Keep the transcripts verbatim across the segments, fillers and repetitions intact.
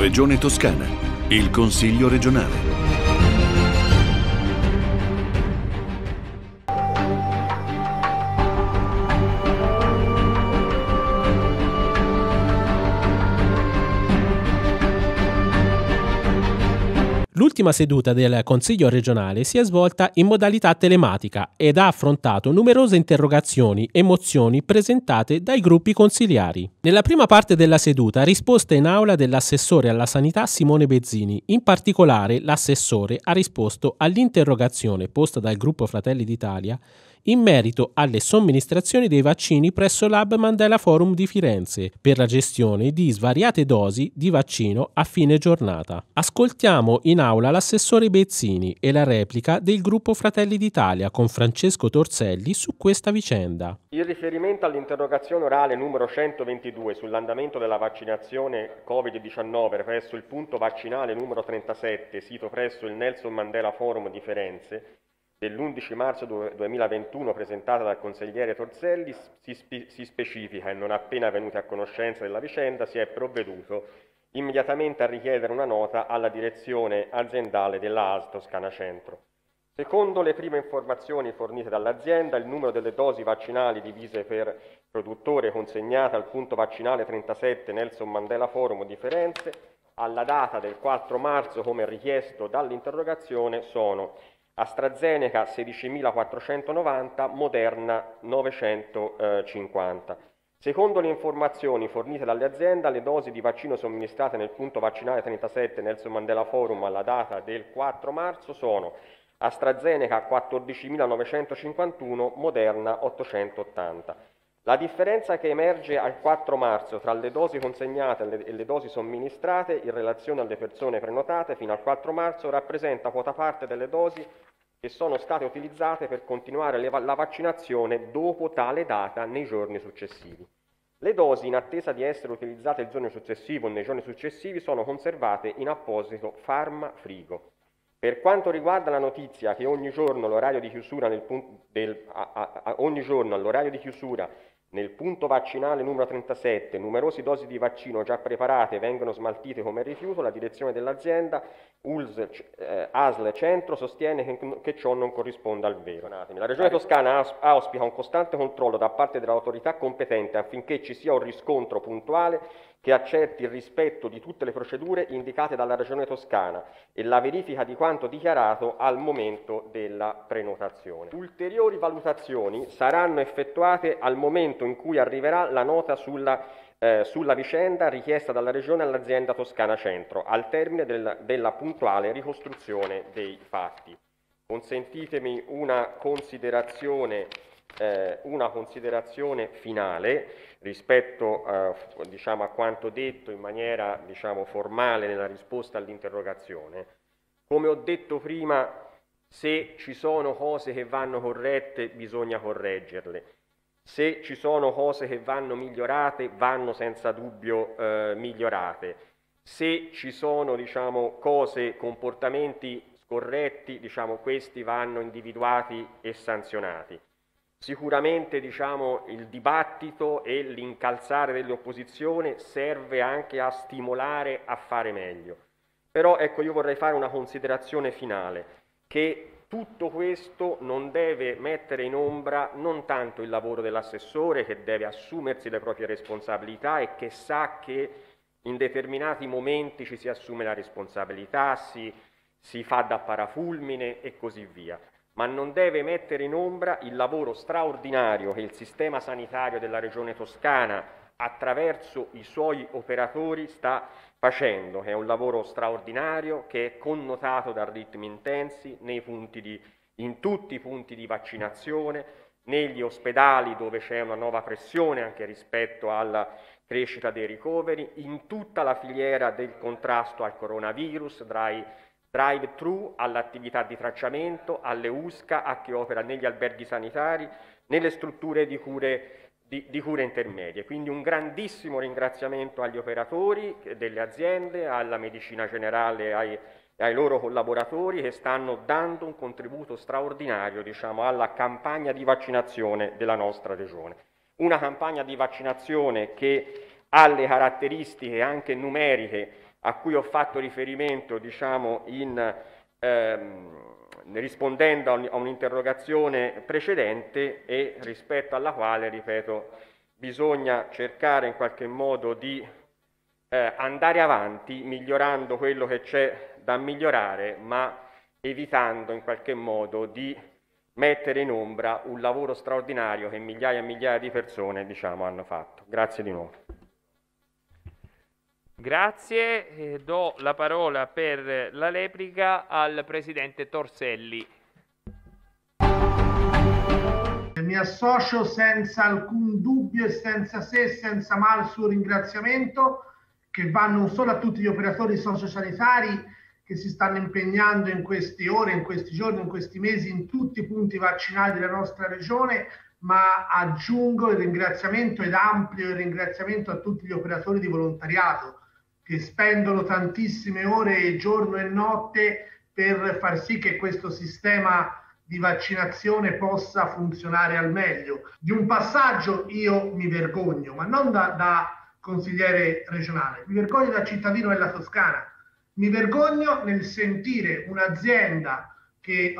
Regione Toscana, il Consiglio regionale. L'ultima seduta del Consiglio regionale si è svolta in modalità telematica ed ha affrontato numerose interrogazioni e mozioni presentate dai gruppi consiliari. Nella prima parte della seduta, risposta in aula dell'assessore alla sanità Simone Bezzini. In particolare, l'assessore ha risposto all'interrogazione posta dal gruppo Fratelli d'Italia in merito alle somministrazioni dei vaccini presso l'Hub Mandela Forum di Firenze per la gestione di svariate dosi di vaccino a fine giornata. Ascoltiamo in aula l'assessore Bezzini e la replica del gruppo Fratelli d'Italia con Francesco Torselli su questa vicenda. In riferimento all'interrogazione orale numero centoventidue sull'andamento della vaccinazione covid diciannove presso il punto vaccinale numero trentasette, sito presso il Nelson Mandela Forum di Firenze, dell'undici marzo duemilaventuno, presentata dal consigliere Torselli, si, spe- si specifica e non appena venuti a conoscenza della vicenda si è provveduto immediatamente a richiedere una nota alla direzione aziendale della A S L Toscana Centro. Secondo le prime informazioni fornite dall'azienda, il numero delle dosi vaccinali divise per produttore consegnate al punto vaccinale trentasette Nelson Mandela Forum di Firenze alla data del quattro marzo, come richiesto dall'interrogazione, sono AstraZeneca sedicimilaquattrocentonovanta, Moderna novecentocinquanta. Secondo le informazioni fornite dall'azienda, le dosi di vaccino somministrate nel punto vaccinale trentasette Nelson Mandela Forum alla data del quattro marzo sono AstraZeneca quattordicimilanovecentocinquantuno, Moderna ottocentottanta. La differenza che emerge al quattro marzo tra le dosi consegnate e le dosi somministrate in relazione alle persone prenotate fino al quattro marzo rappresenta quota parte delle dosi che sono state utilizzate per continuare la vaccinazione dopo tale data nei giorni successivi. Le dosi, in attesa di essere utilizzate il giorno successivo o nei giorni successivi, sono conservate in apposito farmafrigo. Per quanto riguarda la notizia che ogni giorno l'orario di chiusura nel punto del, a, a, a, ogni giorno all'orario di chiusura nel punto vaccinale numero trentasette numerose dosi di vaccino già preparate vengono smaltite come rifiuto, la direzione dell'azienda U L S eh, A S L Centro sostiene che, che ciò non corrisponda al vero. La Regione Toscana auspica un costante controllo da parte dell'autorità competente affinché ci sia un riscontro puntuale che accerti il rispetto di tutte le procedure indicate dalla Regione Toscana e la verifica di quanto dichiarato al momento della prenotazione. Ulteriori valutazioni saranno effettuate al momento in cui arriverà la nota sulla, eh, sulla vicenda richiesta dalla Regione all'azienda Toscana Centro, al termine del, della puntuale ricostruzione dei fatti. Consentitemi una considerazione, eh, una considerazione finale rispetto eh, diciamo, a quanto detto in maniera diciamo, formale nella risposta all'interrogazione. Come ho detto prima, se ci sono cose che vanno corrette, bisogna correggerle. Se ci sono cose che vanno migliorate, vanno senza dubbio eh, migliorate. Se ci sono diciamo, cose, comportamenti scorretti, diciamo, questi vanno individuati e sanzionati. Sicuramente diciamo, il dibattito e l'incalzare dell'opposizione serve anche a stimolare a fare meglio. Però ecco, io vorrei fare una considerazione finale, che tutto questo non deve mettere in ombra non tanto il lavoro dell'assessore, che deve assumersi le proprie responsabilità e che sa che in determinati momenti ci si assume la responsabilità, si, si fa da parafulmine e così via. Ma non deve mettere in ombra il lavoro straordinario che il sistema sanitario della Regione Toscana, attraverso i suoi operatori, sta facendo, che è un lavoro straordinario, che è connotato da ritmi intensi nei punti di, in tutti i punti di vaccinazione, negli ospedali dove c'è una nuova pressione anche rispetto alla crescita dei ricoveri, in tutta la filiera del contrasto al coronavirus, dai drive-thru all'attività di tracciamento, alle U S C A, a chi opera negli alberghi sanitari, nelle strutture di cure, di, di cure intermedie. Quindi un grandissimo ringraziamento agli operatori delle aziende, alla medicina generale, ai, ai loro collaboratori che stanno dando un contributo straordinario diciamo, alla campagna di vaccinazione della nostra regione. Una campagna di vaccinazione che ha le caratteristiche anche numeriche a cui ho fatto riferimento, diciamo, in, ehm, rispondendo a un'interrogazione precedente e rispetto alla quale, ripeto, bisogna cercare in qualche modo di eh, andare avanti migliorando quello che c'è da migliorare, ma evitando in qualche modo di mettere in ombra un lavoro straordinario che migliaia e migliaia di persone, diciamo, hanno fatto. Grazie di nuovo. Grazie, eh, do la parola per la replica al Presidente Torselli. Mi associo senza alcun dubbio e senza se e senza ma al suo ringraziamento, che va non solo a tutti gli operatori sociosanitari che si stanno impegnando in queste ore, in questi giorni, in questi mesi, in tutti i punti vaccinali della nostra regione, ma aggiungo il ringraziamento ed amplio il ringraziamento a tutti gli operatori di volontariato che spendono tantissime ore giorno e notte per far sì che questo sistema di vaccinazione possa funzionare al meglio. Di un passaggio io mi vergogno, ma non da, da consigliere regionale, mi vergogno da cittadino della Toscana. Mi vergogno nel sentire un'azienda che eh,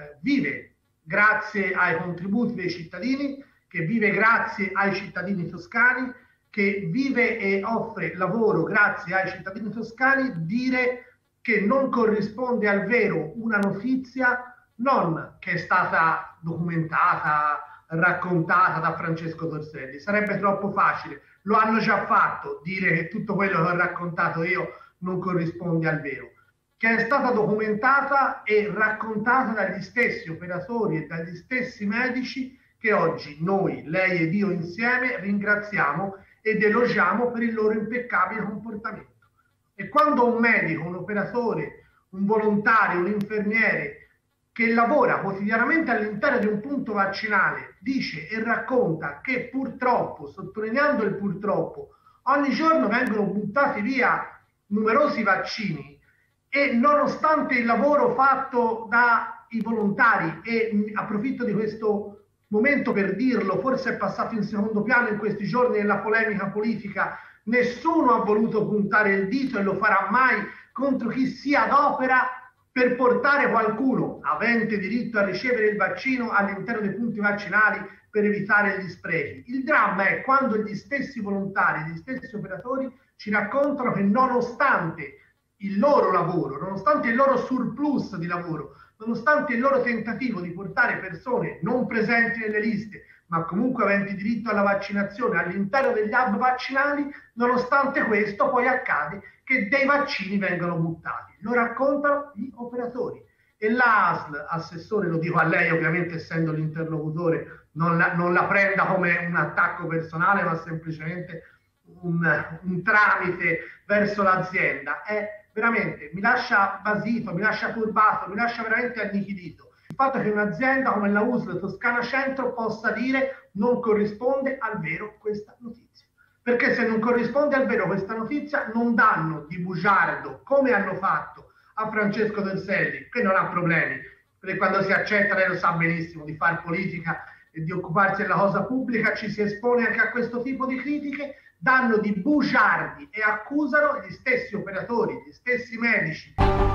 vive grazie ai contributi dei cittadini, che vive grazie ai cittadini toscani, che vive e offre lavoro grazie ai cittadini toscani, dire che non corrisponde al vero una notizia non che è stata documentata, raccontata da Francesco Torselli. Sarebbe troppo facile, lo hanno già fatto, dire che tutto quello che ho raccontato io non corrisponde al vero, che è stata documentata e raccontata dagli stessi operatori e dagli stessi medici che oggi noi, lei ed io insieme, ringraziamo ed elogiamo per il loro impeccabile comportamento. E quando un medico, un operatore, un volontario, un infermiere che lavora quotidianamente all'interno di un punto vaccinale dice e racconta che purtroppo, sottolineando il purtroppo, ogni giorno vengono buttati via numerosi vaccini e nonostante il lavoro fatto dai volontari, e approfitto di questo momento per dirlo, forse è passato in secondo piano in questi giorni nella polemica politica, nessuno ha voluto puntare il dito e lo farà mai contro chi si adopera per portare qualcuno avente diritto a ricevere il vaccino all'interno dei punti vaccinali per evitare gli sprechi. Il dramma è quando gli stessi volontari, gli stessi operatori ci raccontano che nonostante il loro lavoro, nonostante il loro surplus di lavoro, nonostante il loro tentativo di portare persone non presenti nelle liste, ma comunque aventi diritto alla vaccinazione all'interno degli hub vaccinali, nonostante questo poi accade che dei vaccini vengono buttati. Lo raccontano gli operatori. E l'A S L, assessore, lo dico a lei ovviamente essendo l'interlocutore, non la, non la prenda come un attacco personale, ma semplicemente un, un tramite verso l'azienda, è veramente, mi lascia basito, mi lascia turbato, mi lascia veramente annichilito. Il fatto che un'azienda come la U S L Toscana Centro possa dire non corrisponde al vero questa notizia. Perché se non corrisponde al vero questa notizia non danno di bugiardo, come hanno fatto a Francesco Torselli, che non ha problemi, perché quando si accetta, lei lo sa benissimo, di fare politica e di occuparsi della cosa pubblica, ci si espone anche a questo tipo di critiche, danno di bugiardi e accusano gli stessi operatori, gli stessi medici.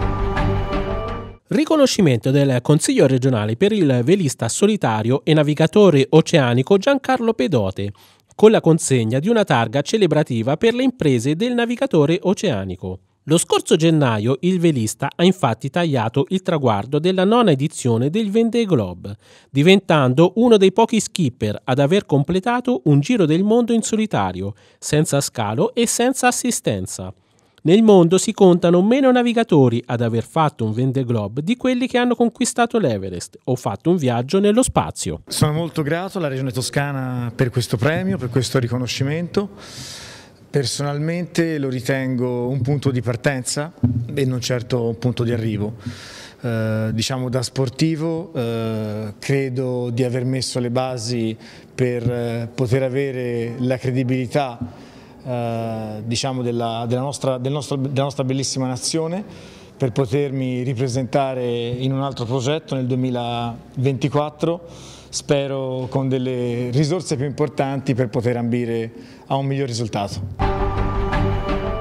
Riconoscimento del Consiglio regionale per il velista solitario e navigatore oceanico Giancarlo Pedote, con la consegna di una targa celebrativa per le imprese del navigatore oceanico. Lo scorso gennaio il velista ha infatti tagliato il traguardo della nona edizione del Vendée Globe, diventando uno dei pochi skipper ad aver completato un giro del mondo in solitario, senza scalo e senza assistenza. Nel mondo si contano meno navigatori ad aver fatto un Vendée Globe di quelli che hanno conquistato l'Everest o fatto un viaggio nello spazio. Sono molto grato alla Regione Toscana per questo premio, per questo riconoscimento. Personalmente lo ritengo un punto di partenza e non certo un punto di arrivo. Eh, diciamo da sportivo eh, credo di aver messo le basi per eh, poter avere la credibilità eh, diciamo della, della, nostra, del nostro, della nostra bellissima nazione, per potermi ripresentare in un altro progetto nel duemilaventiquattro. Spero con delle risorse più importanti per poter ambire a un miglior risultato.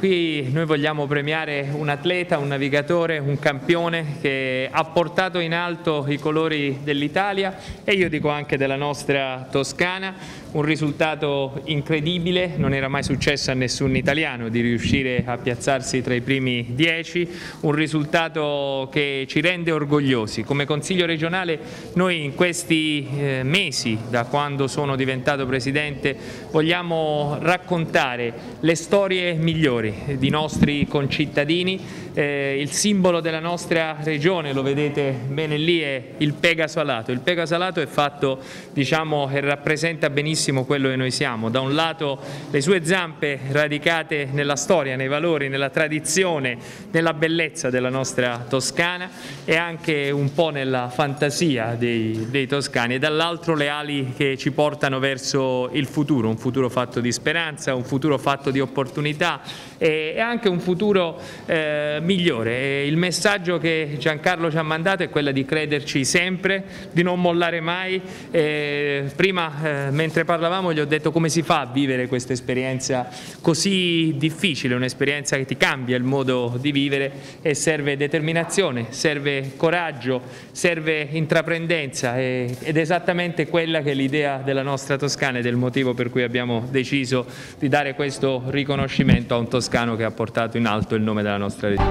qui noi vogliamo premiare un atleta, un navigatore, un campione che ha portato in alto i colori dell'Italia e io dico anche della nostra Toscana. Un risultato incredibile, non era mai successo a nessun italiano di riuscire a piazzarsi tra i primi dieci, un risultato che ci rende orgogliosi. Come Consiglio regionale noi in questi eh, mesi, da quando sono diventato Presidente, vogliamo raccontare le storie migliori di nostri concittadini. Eh, il simbolo della nostra regione, lo vedete bene lì, è il Pegaso alato. Il Pegaso alato è fatto, diciamo, e rappresenta benissimo quello che noi siamo. Da un lato le sue zampe radicate nella storia, nei valori, nella tradizione, nella bellezza della nostra Toscana e anche un po' nella fantasia dei, dei toscani, e dall'altro le ali che ci portano verso il futuro, un futuro fatto di speranza, un futuro fatto di opportunità e, e anche un futuro eh, migliore. E il messaggio che Giancarlo ci ha mandato è quello di crederci sempre, di non mollare mai. E prima, eh, mentre parlavamo, gli ho detto come si fa a vivere questa esperienza così difficile, un'esperienza che ti cambia il modo di vivere, e serve determinazione, serve coraggio, serve intraprendenza e, ed è esattamente quella che è l'idea della nostra Toscana ed è il motivo per cui abbiamo deciso di dare questo riconoscimento a un toscano che ha portato in alto il nome della nostra regione.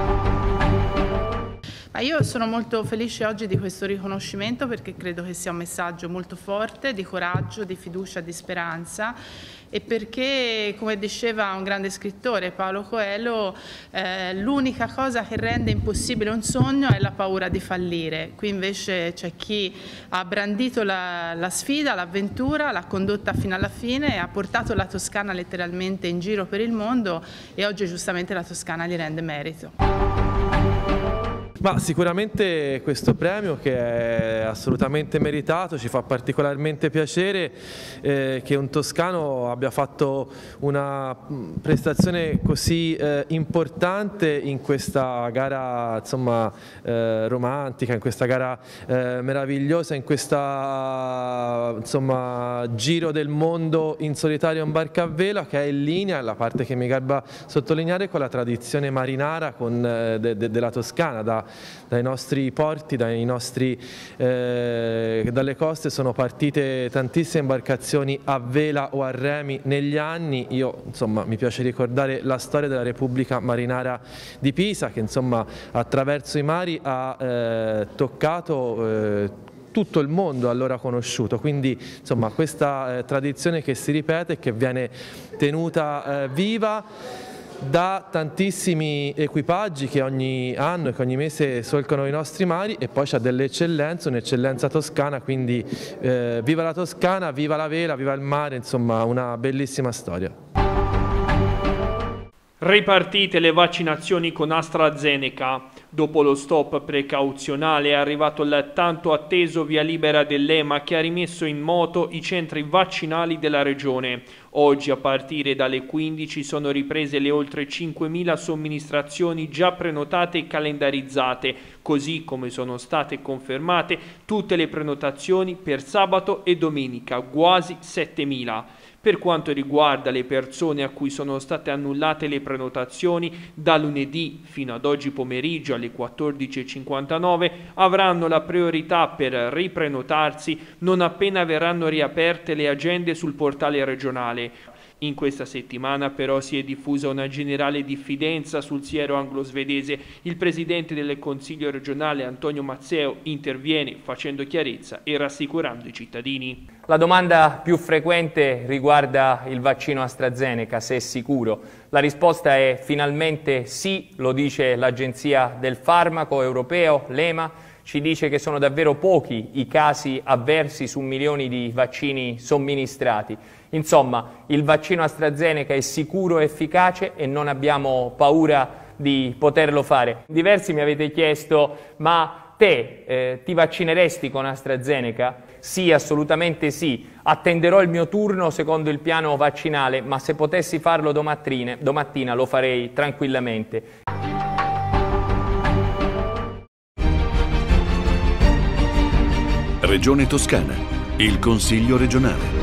Ma io sono molto felice oggi di questo riconoscimento perché credo che sia un messaggio molto forte di coraggio, di fiducia, di speranza, e perché, come diceva un grande scrittore, Paolo Coelho, eh, l'unica cosa che rende impossibile un sogno è la paura di fallire. Qui invece c'è chi ha brandito la, la sfida, l'avventura, l'ha condotta fino alla fine e ha portato la Toscana letteralmente in giro per il mondo, e oggi giustamente la Toscana gli rende merito. Ma sicuramente questo premio, che è assolutamente meritato, ci fa particolarmente piacere eh, che un toscano abbia fatto una prestazione così eh, importante in questa gara, insomma, eh, romantica, in questa gara eh, meravigliosa, in questa, insomma, giro del mondo in solitario in barca a vela, che è in linea, la parte che mi garba sottolineare, con la tradizione marinara con, eh, de, de, della Toscana. Da, dai nostri porti, dai nostri, eh, dalle coste sono partite tantissime imbarcazioni a vela o a remi negli anni. Io, insomma, mi piace ricordare la storia della Repubblica Marinara di Pisa, che, insomma, attraverso i mari ha eh, toccato eh, tutto il mondo allora conosciuto, quindi, insomma, questa eh, tradizione che si ripete e che viene tenuta eh, viva da tantissimi equipaggi che ogni anno e che ogni mese solcano i nostri mari, e poi c'è delle eccellenze, un'eccellenza toscana, quindi eh, viva la Toscana, viva la vela, viva il mare, insomma una bellissima storia. Ripartite le vaccinazioni con AstraZeneca. Dopo lo stop precauzionale è arrivato il tanto atteso via libera dell'E M A, che ha rimesso in moto i centri vaccinali della regione. Oggi, a partire dalle quindici, sono riprese le oltre cinquemila somministrazioni già prenotate e calendarizzate, così come sono state confermate tutte le prenotazioni per sabato e domenica, quasi settemila. Per quanto riguarda le persone a cui sono state annullate le prenotazioni, da lunedì fino ad oggi pomeriggio alle quattordici e cinquantanove avranno la priorità per riprenotarsi non appena verranno riaperte le agende sul portale regionale. In questa settimana però si è diffusa una generale diffidenza sul siero anglo-svedese. Il presidente del Consiglio regionale Antonio Mazzeo interviene facendo chiarezza e rassicurando i cittadini. La domanda più frequente riguarda il vaccino AstraZeneca, se è sicuro. La risposta è finalmente sì, lo dice l'Agenzia del Farmaco Europeo, l'E M A. Ci dice che sono davvero pochi i casi avversi su milioni di vaccini somministrati. Insomma, il vaccino AstraZeneca è sicuro e efficace e non abbiamo paura di poterlo fare. Diversi mi avete chiesto, ma te eh, ti vaccineresti con AstraZeneca? Sì, assolutamente sì. Attenderò il mio turno secondo il piano vaccinale, ma se potessi farlo domattina, domattina lo farei tranquillamente. Regione Toscana, il Consiglio regionale.